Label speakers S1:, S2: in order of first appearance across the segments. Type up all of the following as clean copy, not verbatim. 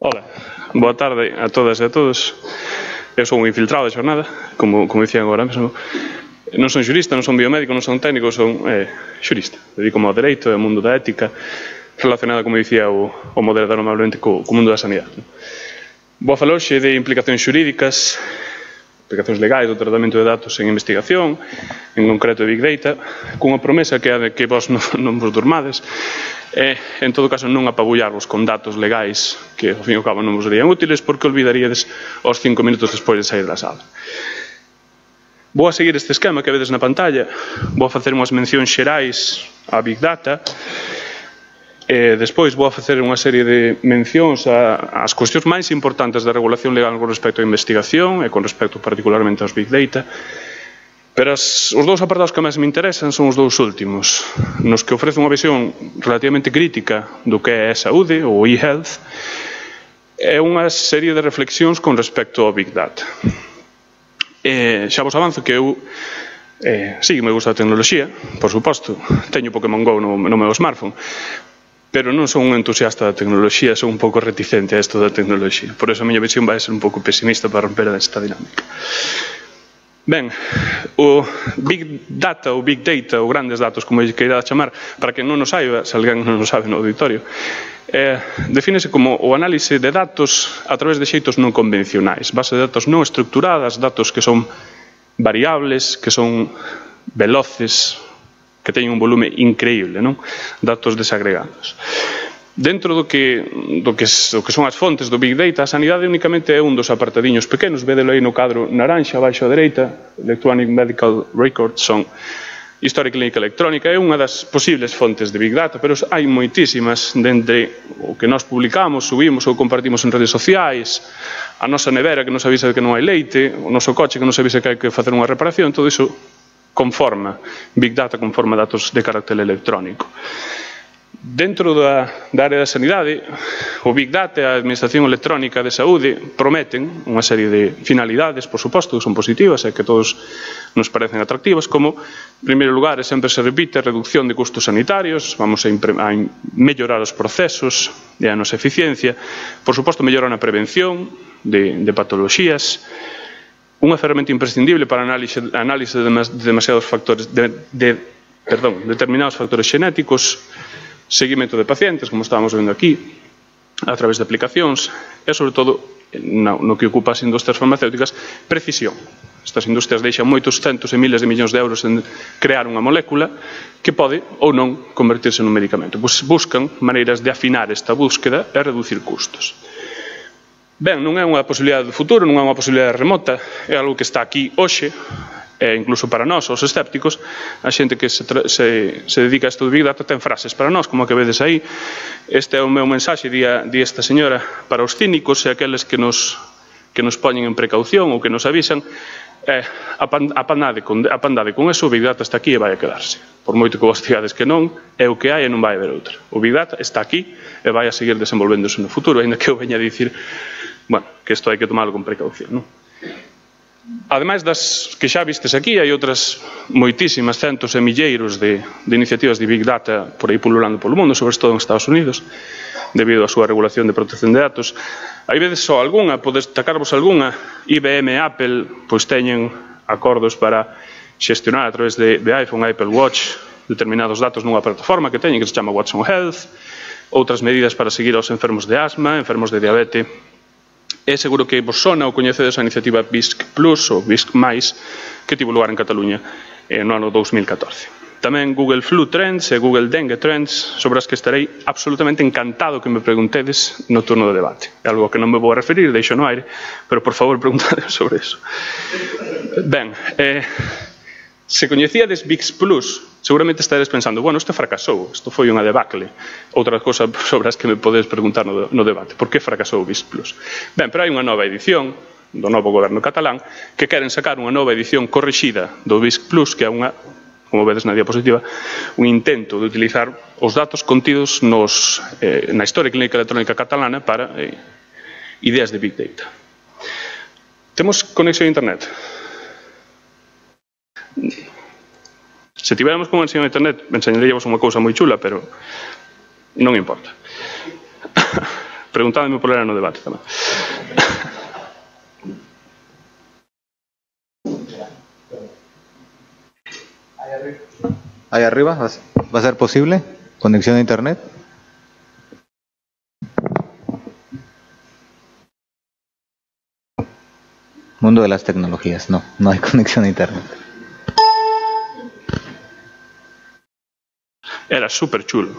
S1: Ola, boa tarde a todas e a todos. Eu son un infiltrado de xornada, como dicían agora mesmo. Non son xurista, non son biomédico, non son técnico, son xurista. Dedico-me ao dereito e ao mundo da ética relacionada, como dicía o moderador amablemente, co mundo da sanidade. Vou a falar hoxe de implicacións xurídicas, implicacións legais do tratamento de datos en investigación, en concreto de Big Data, cunha promesa que é de que vos non vos durmades, e, en todo caso, non apabullarvos con datos legais que, ao fin e ao cabo, non vos serían útiles porque olvidaríades os 5 minutos despois de sair da sala. Vou a seguir este esquema que vedes na pantalla, vou a facer unhas mencións xerais a Big Data, e despois vou a facer unha serie de mencións ás cuestións máis importantes da regulación legal con respecto á investigación e con respecto particularmente aos Big Data. Pero os dous apartados que máis me interesan son os dous últimos, nos que ofrece unha visión relativamente crítica do que é a saúde, ou e-health, e unha serie de reflexións con respecto ao Big Data. Xa vos avanzo que eu sí que me gusta a tecnoloxía, por suposto, teño Pokémon GO no meu smartphone, pero non son un entusiasta da tecnoloxía, son un pouco reticente a isto da tecnoloxía. Por eso a miña visión vai ser un pouco pesimista para romper esta dinámica. Ben, o Big Data ou Big Data ou grandes datos, como queira chamar, para que non nos saiba, se alguén non nos sabe no auditorio, defínese como o análise de datos a través de xeitos non convencionais, base de datos non estructuradas, datos que son variables, que son veloces, que teñen un volume increíble, non? Datos desagregados. Dentro do que son as fontes do Big Data, a sanidade únicamente é un dos apartadiños pequenos, vedelo aí no cadro naranxa, abaixo á dereita, Electronic Medical Records, son Historia Clínica Electrónica, é unha das posibles fontes de Big Data, pero hai moitísimas dende o que nós publicamos, subimos ou compartimos en redes sociais, a nosa nevera que nos avisa de que non hai leite, o noso coche que nos avisa que hai que facer unha reparación, todo iso conforma Big Data, conforma datos de carácter electrónico. Dentro da área da sanidade, o Big Data e a Administración Electrónica de Saúde prometen unha serie de finalidades, por suposto, que son positivas e que todos nos parecen atractivas, como, en primeiro lugar, e sempre se repite, a reducción de custos sanitarios, vamos a mellorar os procesos e a nosa eficiencia, por suposto, mellorar na prevención de patoloxías, unha ferramenta imprescindible para a análise de demasiados factores, determinados factores xenéticos, seguimento de pacientes, como estábamos vendo aquí, a través de aplicacións, e, sobre todo, no que ocupa as industrias farmacéuticas, precisión. Estas industrias deixan moitos centos e miles de millóns de euros en crear unha molécula que pode ou non convertirse nun medicamento. Buscan maneiras de afinar esta búsqueda e reducir custos. Ben, non é unha posibilidade do futuro, non é unha posibilidade remota, é algo que está aquí hoxe, e incluso para nós, os escépticos, a xente que se dedica a isto de Big Data ten frases para nós, como a que vedes aí. Este é o meu mensaxe, di esta señora, para os cínicos e aqueles que nos poñen en precaución ou que nos avisan, apandade con eso, o Big Data está aquí e vai a quedarse. Por moito que vos digades que non, é o que hai e non vai haber outra. O Big Data está aquí e vai a seguir desenvolvéndose no futuro, ainda que eu veña a dicir, bueno, que isto hai que tomarlo con precaución, non? Ademais das que xa vistes aquí, hai outras moitísimas centos e milleiros de iniciativas de Big Data por aí pululando polo mundo, sobre todo en Estados Unidos, debido á súa regulación de protección de datos. Aí vedes só algunha, podes destacarvos algunha. IBM e Apple pois teñen acordos para xestionar a través de iPhone, Apple Watch, determinados datos nunha plataforma que teñen, que se chama Watson Health, outras medidas para seguir aos enfermos de asma, enfermos de diabetes. É seguro que vos sona ou coñecedes a iniciativa BISC Plus ou BISC+, que tivo lugar en Cataluña no ano 2014. Tamén Google Flu Trends e Google Dengue Trends, sobre as que estarei absolutamente encantado que me preguntedes no turno de debate. É algo que non me vou a referir, deixo no aire, pero por favor preguntade sobre eso. Ben, se coñecíades BISC Plus, seguramente estaredes pensando, bueno, isto fracasou, isto foi unha debacle. Outra cosa sobre as que me podedes preguntar no debate. Por que fracasou BISC Plus? Ben, pero hai unha nova edición do novo goberno catalán que queren sacar unha nova edición corrixida do BISC Plus, que é unha, como vedes na diapositiva, un intento de utilizar os datos contidos na Historia Clínica Electrónica catalana para ideas de Big Data. Temos conexión a internet? Se tiveramos conexión a internet, enseñaríamos unha cousa moi chula, pero non importa. Preguntádeme por era no debate tamén.
S2: Ahí arriba, ¿va a ser posible? ¿Conexión a internet? Mundo de las tecnologías, no hay conexión a internet.
S1: Era super chulo.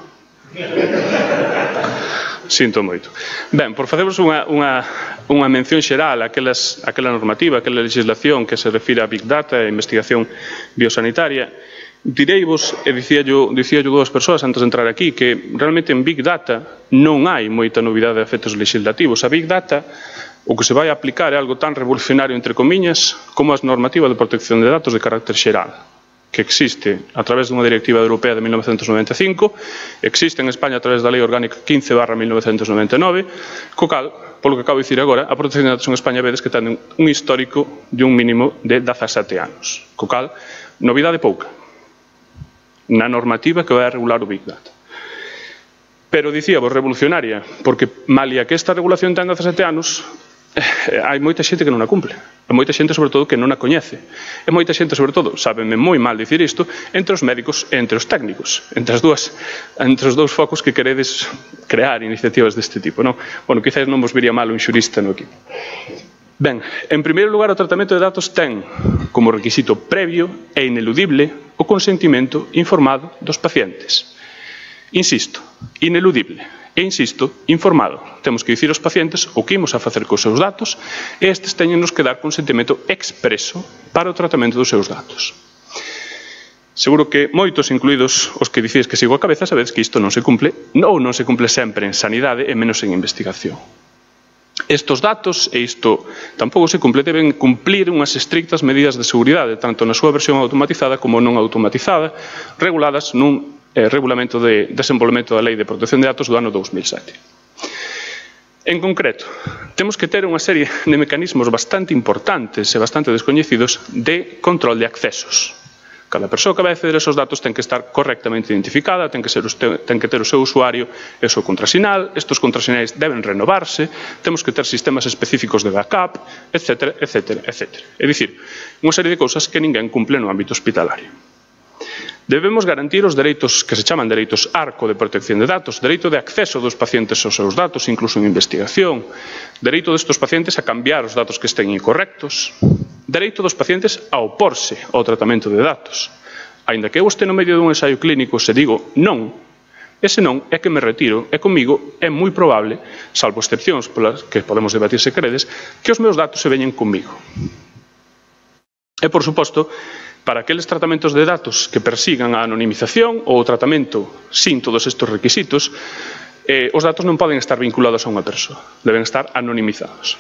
S1: Sinto moito. Ben, por facervos unha mención xeral aquela normativa, aquela legislación que se refire a Big Data e investigación biosanitaria, direivos, e dicíallo dúas persoas antes de entrar aquí, que realmente en Big Data non hai moita novidade de efectos legislativos. A Big Data o que se vai a aplicar é algo tan revolucionario, entre comiñas, como as normativas de protección de datos de carácter xeral, que existe a través dunha directiva europea de 1995, existe en España a través da Lei Orgánica 15/1999, co cal, polo que acabo de dicir agora, a protección de datos en España vedes que ten un histórico de un mínimo de 17 anos, co cal, novidade pouca na normativa que vai a regular o Big Data. Pero dicíamos revolucionaria, porque malia que esta regulación ten 17 anos, hai moita xente que non a cumple. Hai moita xente, sobre todo, que non a coñece. E moita xente, sobre todo, sábeme moi mal dicir isto, entre os médicos e entre os técnicos. Entre os dous focos que queredes crear iniciativas deste tipo, non? Bueno, quizás non vos viría mal un xurista no equipo. Ben, en primeiro lugar, o tratamento de datos ten como requisito previo e ineludible o consentimento informado dos pacientes. Insisto, ineludible. E insisto, informado. Temos que dicir aos pacientes o que imos a facer cos seus datos e estes teñenos que dar consentimento expreso para o tratamento dos seus datos. Seguro que moitos, incluídos os que dicís que sigo a cabeza, sabedes que isto non se cumple, ou non se cumple sempre en sanidade e menos en investigación. Estos datos, e isto tampouco se cumple, deben cumplir unhas estrictas medidas de seguridade, tanto na súa versión automatizada como non automatizada, reguladas nun Regulamento de Desenvolvemento da Lei de Protección de Datos do ano 2007. En concreto, temos que ter unha serie de mecanismos bastante importantes e bastante descoñecidos de control de accesos. Cada persoa que vai acceder a esos datos ten que estar correctamente identificada, ten que ter o seu usuario e o seu contrasinal, estes contrasinais deben renovarse, temos que ter sistemas específicos de backup, etc. É dicir, unha serie de cousas que ninguén cumple no ámbito hospitalario. Debemos garantir os dereitos que se chaman dereitos arco de protección de datos, dereito de acceso dos pacientes aos seus datos, incluso en investigación, dereito destes pacientes a cambiar os datos que estén incorrectos, dereito dos pacientes a oporse ao tratamento de datos. Aínda que eu este no medio dun ensaio clínico se digo non, ese non é que me retiro e comigo é moi probable, salvo excepcións polas que podemos debatir se queredes, que os meus datos se veñen comigo. E, por suposto, para aqueles tratamentos de datos que persigan a anonimización ou o tratamento sin todos estes requisitos, os datos non poden estar vinculados a unha persoa, deben estar anonimizados.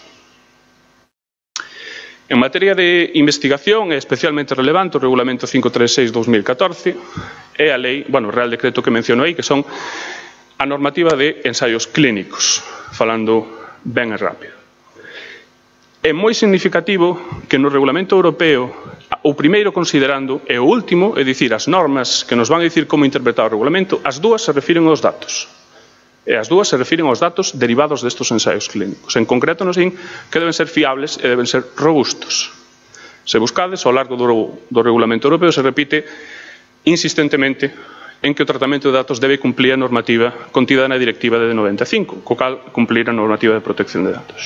S1: En materia de investigación é especialmente relevante o Regulamento 536/2014 e a lei, Real Decreto que menciono aí, que son a normativa de ensaios clínicos, falando ben e rápido. É moi significativo que no Regulamento Europeo o primeiro considerando e o último, é dicir, as normas que nos van a dicir como interpretar o regulamento, as dúas se refiren aos datos. E as dúas se refiren aos datos derivados destes ensaios clínicos. En concreto, nos din que deben ser fiables e deben ser robustos. Se buscades, ao largo do Regulamento Europeo se repite insistentemente en que o tratamento de datos debe cumplir a normativa contida na Directiva de 95, co cal cumplir a normativa de protección de datos.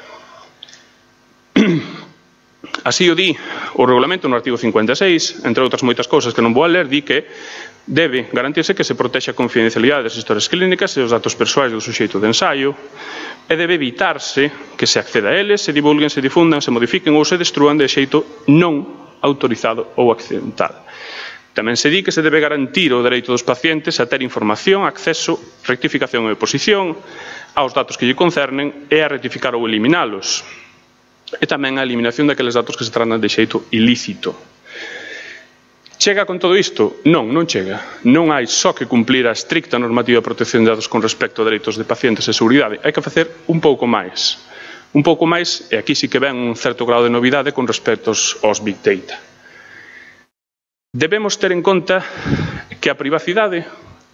S1: Así o di o regulamento no artigo 56, entre outras moitas cousas que non vou a ler, di que debe garantirse que se protexe a confidencialidade das historias clínicas e os datos persoais do suxeito de ensaio e debe evitarse que se acceda a eles, se divulguen, se difundan, se modifiquen ou se destrúan de xeito non autorizado ou accidental. Tamén se di que se debe garantir o dereito dos pacientes a ter información, acceso, rectificación e oposición aos datos que lle concernen e a rectificar ou eliminalos. E tamén a eliminación daqueles datos que se tratan de xeito ilícito. Chega con todo isto? Non, non chega. Non hai só que cumplir a estricta normativa de protección de datos con respecto a dereitos de pacientes e seguridade. Hai que facer un pouco máis. Un pouco máis, e aquí sí que ven un certo grado de novidade con respecto aos Big Data. Debemos ter en conta que a privacidade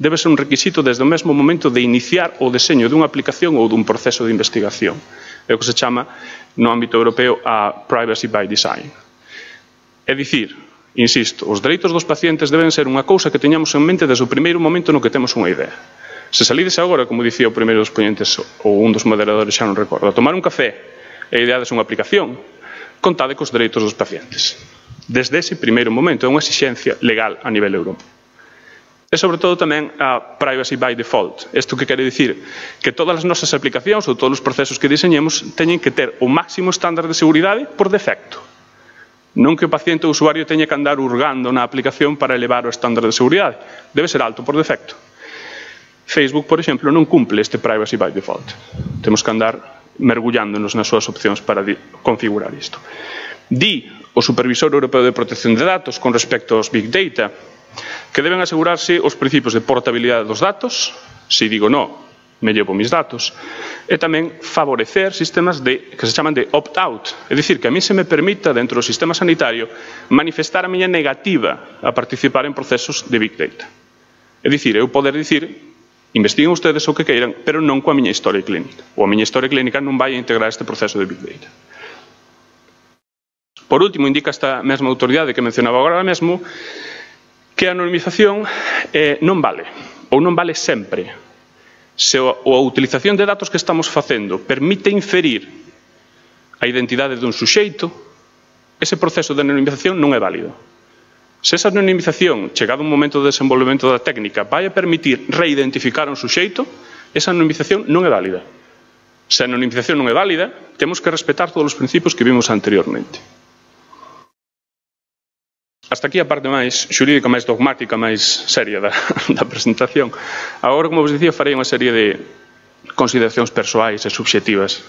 S1: debe ser un requisito desde o mesmo momento de iniciar o deseño dunha aplicación ou dun proceso de investigación. É o que se chama, no ámbito europeo, a privacy by design. É dicir, insisto, os dereitos dos pacientes deben ser unha cousa que teñamos en mente desde o primeiro momento no que temos unha idea. Se salides agora, como dicía o primeiro dos ponentes ou un dos moderadores, xa non recordo, a tomar un café e ideades unha aplicación, contade cos dereitos dos pacientes. Desde ese primeiro momento é unha exigencia legal a nivel europeo. E, sobre todo, tamén a privacy by default. Isto que quere dicir que todas as nosas aplicacións ou todos os procesos que diseñemos teñen que ter o máximo estándar de seguridade por defecto. Non que o paciente ou usuario teña que andar hurgando na aplicación para elevar o estándar de seguridade. Debe ser alto por defecto. Facebook, por exemplo, non cumple este privacy by default. Temos que andar mergullándonos nas súas opcións para configurar isto. Di o Supervisor Europeo de Protección de Datos con respecto aos Big Data que deben asegurarse os principios de portabilidade dos datos, se digo no, me llevo mis datos, e tamén favorecer sistemas que se chaman de opt-out, é dicir, que a mí se me permita, dentro do sistema sanitario, manifestar a miña negativa a participar en procesos de Big Data. É dicir, eu poder dicir, investiguen ustedes o que queiran, pero non coa miña historia clínica. Ou a miña historia clínica non vai a integrar este proceso de Big Data. Por último, indica esta mesma autoridade que mencionaba agora mesmo que a anonimización non vale, ou non vale sempre. Se a utilización de datos que estamos facendo permite inferir a identidade dun suxeito, ese proceso de anonimización non é válido. Se esa anonimización, chegado un momento de desenvolvemento da técnica, vai a permitir reidentificar un suxeito, esa anonimización non é válida. Se a anonimización non é válida, temos que respetar todos os principios que vimos anteriormente. Hasta aquí a parte máis xurídica, máis dogmática, máis seria da presentación. Agora, como vos dicía, farei unha serie de consideracións persoais e subxetivas,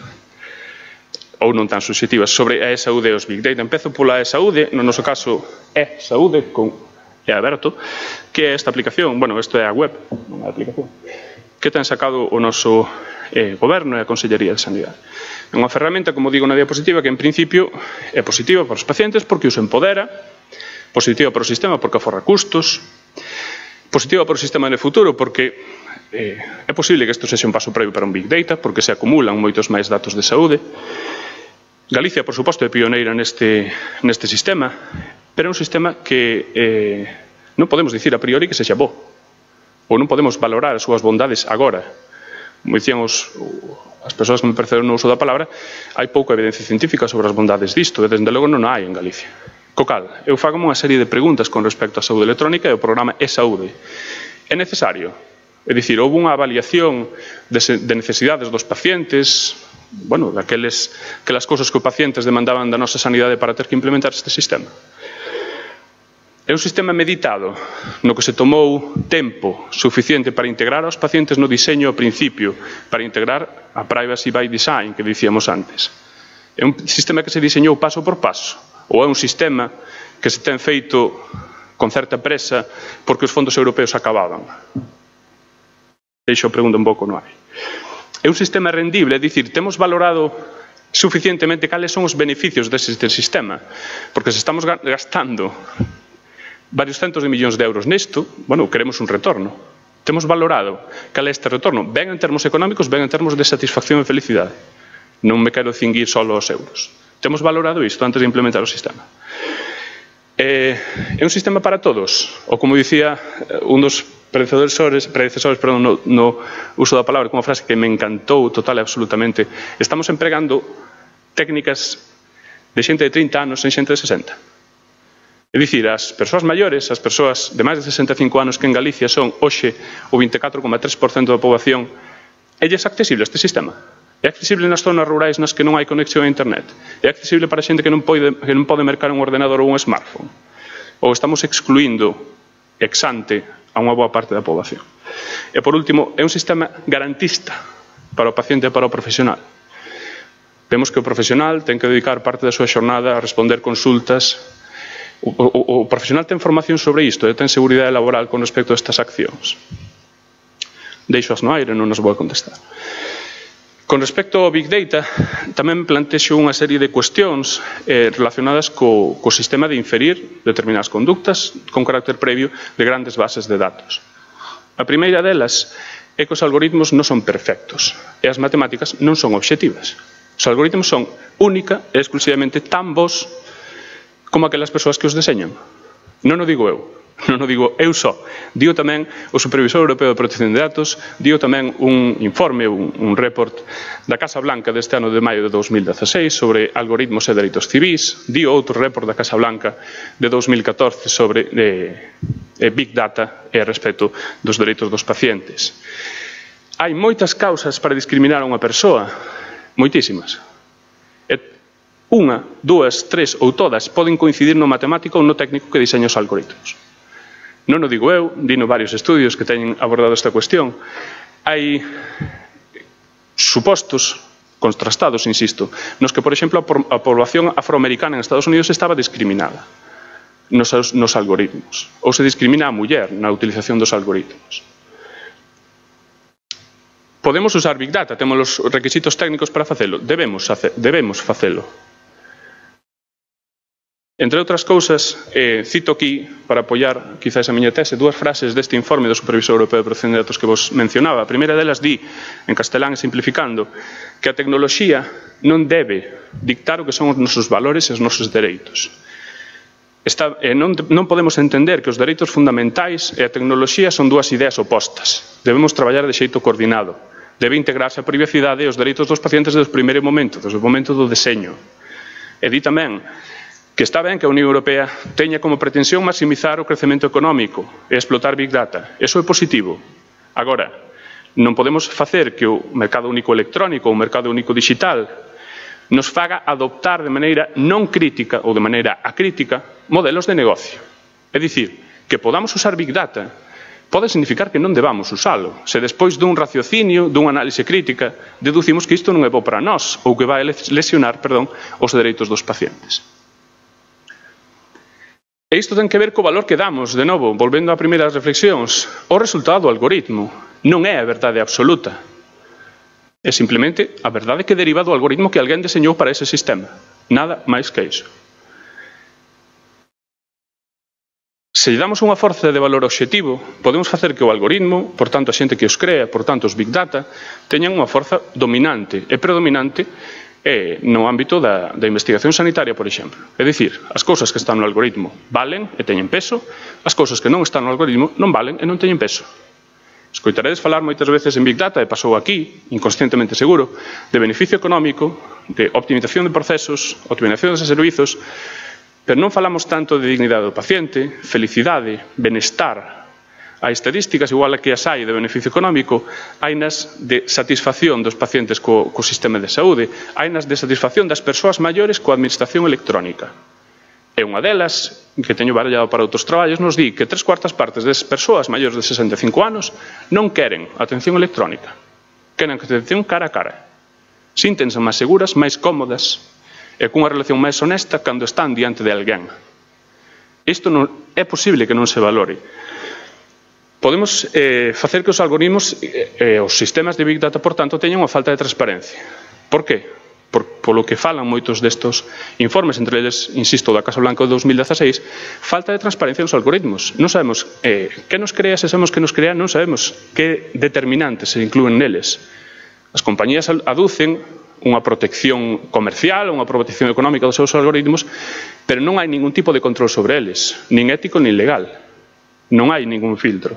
S1: ou non tan subxetivas, sobre a e-saúde e os Big Data. Empezo pola e-saúde, no noso caso e-saúde, con e-aberto, que é esta aplicación, bueno, isto é a web, non é a aplicación, que ten sacado o noso goberno e a Consellería de Sanidade. É unha ferramenta, como digo na diapositiva, que en principio é positiva para os pacientes porque os empodera, positiva para o sistema porque aforra custos, positiva para o sistema no futuro porque é posible que isto sexa un paso previo para un Big Data porque se acumulan moitos máis datos de saúde. Galicia, por suposto, é pioneira neste sistema, pero é un sistema que non podemos dicir a priori que sexa bo, ou non podemos valorar as súas bondades agora. Como dicían as persoas que me precederon no uso da palabra, hai pouca evidencia científica sobre as bondades disto, e desde logo non hai en Galicia. Co cal, eu fago unha serie de preguntas con respecto á saúde electrónica e o programa e-saúde. É necesario? É dicir, houve unha avaliación de necesidades dos pacientes, bueno, daquelas cousas que os pacientes demandaban da nosa sanidade para ter que implementar este sistema. É un sistema meditado, no que se tomou tempo suficiente para integrar aos pacientes no diseño ao principio, para integrar a privacy by design que dicíamos antes. É un sistema que se diseñou paso por paso, ou é un sistema que se ten feito con certa presa porque os fondos europeos acababan? Deixo a pregunta un pouco no aire. É un sistema rendible, é dicir, temos valorado suficientemente cales son os beneficios deste sistema, porque se estamos gastando varios centos de millóns de euros nisto, bueno, queremos un retorno. Temos valorado cal é este retorno, ben en termos económicos, ben en termos de satisfacción e felicidade. Non me quero cinguir só aos euros. Temos valorado isto antes de implementar o sistema. É un sistema para todos, ou como dicía un dos predecesores no uso da palabra, como frase que me encantou total e absolutamente, estamos empregando técnicas de xente de 30 anos en xente de 60. É dicir, as persoas maiores, as persoas de máis de 65 anos que en Galicia son hoxe o 24,3% da poboación, é accesible este sistema. É accesible nas zonas rurais nas que non hai conexión a internet. É accesible para xente que non pode mercar un ordenador ou un smartphone. Ou estamos excluindo ex ante a unha boa parte da poboación. E por último, é un sistema garantista para o paciente e para o profesional. Vemos que o profesional ten que dedicar parte da súa xornada a responder consultas. O profesional ten formación sobre isto e ten seguridade laboral con respecto a estas accións. Deixo-as no aire, non nos vou a contestar. Con respecto ao Big Data, tamén plantexo unha serie de cuestións relacionadas co sistema de inferir determinadas conductas con carácter previo de grandes bases de datos. A primeira delas é que os algoritmos non son perfectos e as matemáticas non son obxectivas. Os algoritmos son única e exclusivamente tan bons como aquelas persoas que os deseñan. Non o digo eu. Non o digo eu só. Digo tamén o Supervisor Europeo de Protección de Datos, digo tamén un informe, un report da Casa Blanca deste ano de maio de 2016 sobre algoritmos e dereitos civís, digo outro report da Casa Blanca de 2014 sobre Big Data e respecto dos dereitos dos pacientes. Hai moitas causas para discriminar a unha persoa, moitísimas. Unha, dúas, tres ou todas poden coincidir no matemático ou no técnico que diseña os algoritmos. Non o digo eu, dino varios estudios que teñen abordado esta cuestión. Hai supostos contrastados, insisto, nos que, por exemplo, a población afroamericana en Estados Unidos estaba discriminada nos algoritmos, ou se discrimina a muller na utilización dos algoritmos. Podemos usar Big Data, temos os requisitos técnicos para facelo, debemos facelo. Entre outras cousas, cito aquí, para apoiar quizás a miña tese, dúas frases deste informe do Supervisor Europeo de Protección de Datos que vos mencionaba. A primeira delas di, en castelán e simplificando, que a tecnoloxía non debe dictar o que son os nosos valores e os nosos dereitos. Non podemos entender que os dereitos fundamentais e a tecnoloxía son dúas ideas opostas. Debemos traballar de xeito coordinado. Debe integrarse a privacidade e os dereitos dos pacientes desde o primeiro momento, desde o momento do deseño. E di tamén que está ben que a Unión Europea teña como pretensión maximizar o crecemento económico e explotar Big Data. Eso é positivo. Agora, non podemos facer que o mercado único electrónico ou o mercado único digital nos faga adoptar de maneira non crítica ou de maneira acrítica modelos de negocio. É dicir, que podamos usar Big Data pode significar que non debamos usalo. Se despois dun raciocinio, dunha análise crítica, deducimos que isto non é bo para nós ou que vai lesionar, os dereitos dos pacientes. E isto ten que ver co valor que damos, de novo, volvendo a primeiras reflexións. O resultado do algoritmo non é a verdade absoluta. É simplemente a verdade que deriva do algoritmo que alguén deseñou para ese sistema. Nada máis que iso. Se lle damos unha forza de valor obxectivo, podemos facer que o algoritmo, por tanto a xente que os crea, por tanto os Big Data, teñan unha forza dominante e predominante no ámbito da investigación sanitaria, por exemplo. É dicir, as cousas que están no algoritmo valen e teñen peso, as cousas que non están no algoritmo non valen e non teñen peso. Escoitaredes falar moitas veces en Big Data, e pasou aquí, inconscientemente seguro, de beneficio económico, de optimización de procesos, optimización de servizos, pero non falamos tanto de dignidade do paciente, felicidade, benestar. Hai estadísticas, igual que as hai de beneficio económico, hai nas de satisfacción dos pacientes co sistema de saúde, hai nas de satisfacción das persoas maiores coa administración electrónica. E unha delas, que teño barallado para outros traballos, nos di que 3/4 partes das persoas maiores de 65 anos non queren atención electrónica. Queren atención cara a cara. Síntense máis seguras, máis cómodas e cunha relación máis honesta cando están diante de alguén. Isto non é posible que non se valore. Podemos facer que os algoritmos e os sistemas de Big Data, por tanto, teñan unha falta de transparencia. Por qué? Polo que falan moitos destos informes, entre eles, insisto, da Casa Blanca de 2016, falta de transparencia nos algoritmos. Non sabemos que nos crea, se sabemos que nos crea, non sabemos que determinantes se inclúen neles. As compañías aducen unha protección comercial, unha protección económica dos seus algoritmos, pero non hai ningún tipo de control sobre eles, nin ético nin legal. Non hai ningún filtro.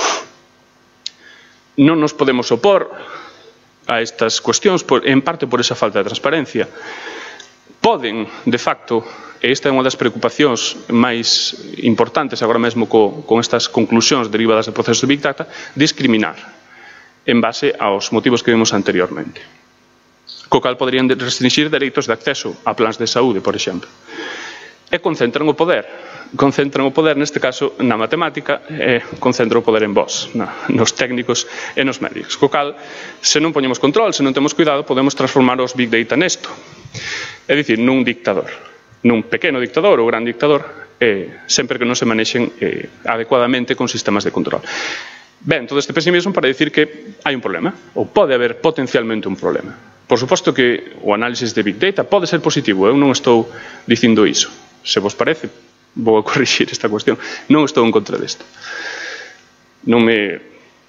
S1: Non nos podemos opor a estas cuestións, en parte por esa falta de transparencia. Poden, de facto, e esta é unha das preocupacións máis importantes agora mesmo con estas conclusións derivadas do proceso de Big Data, discriminar en base aos motivos que vimos anteriormente. Co cal poderían restringir dereitos de acceso a plans de saúde, por exemplo. E concentran o poder. Concentran o poder, neste caso, na matemática, e concentran o poder en vós, nos técnicos e nos médicos. Co cal, se non poñemos control, se non temos cuidado, podemos transformar os Big Data nesto. É dicir, nun dictador. Nun pequeno dictador ou gran dictador, sempre que non se manexen adecuadamente con sistemas de control. Ben, todo este pesimismo para dicir que hai un problema, ou pode haber potencialmente un problema. Por suposto que o análisis de Big Data pode ser positivo, eu non estou dicindo iso. Se vos parece, vou a corrixir esta cuestión. Non estou en contra desto. Non me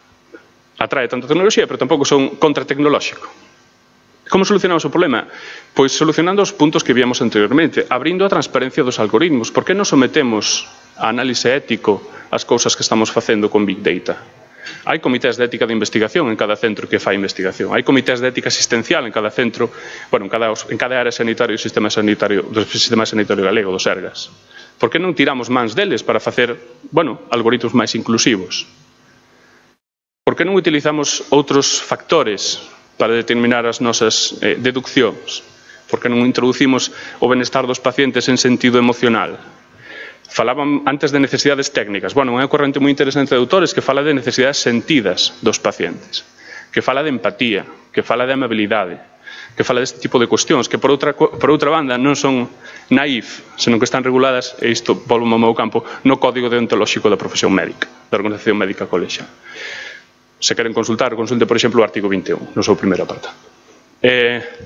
S1: atrae tanta tecnoloxía, pero tampouco son contratecnolóxico. Como solucionamos o problema? Pois solucionando os puntos que víamos anteriormente, abrindo a transparencia dos algoritmos. Por que non sometemos a análise ético as cousas que estamos facendo con Big Data? Hai comités de ética de investigación en cada centro que fai investigación. Hai comités de ética asistencial en cada centro, bueno, en cada área sanitaria do sistema sanitario galego, dos Sergas. Por que non tiramos mans deles para facer, bueno, algoritmos máis inclusivos? Por que non utilizamos outros factores para determinar as nosas deduccións? Por que non introducimos o benestar dos pacientes en sentido emocional? Falaban antes de necesidades técnicas. Bueno, unha corrente moi interesante de autores que fala de necesidades sentidas dos pacientes, que fala de empatía, que fala de amabilidade, que fala deste tipo de cuestións, que por outra banda non son naif, senón que están reguladas, e isto volvo ao meu campo, no Código Deontolóxico da Profesión Médica, da Organización Médica Colexial. Se queren consultar, consulte, por exemplo, o artigo 21, no seu primeiro apartado.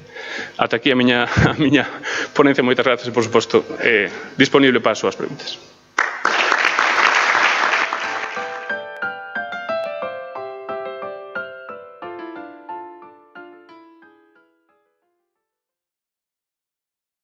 S1: Ata aquí a miña ponencia. Moitas grazas e, por suposto, disponible para as súas preguntas.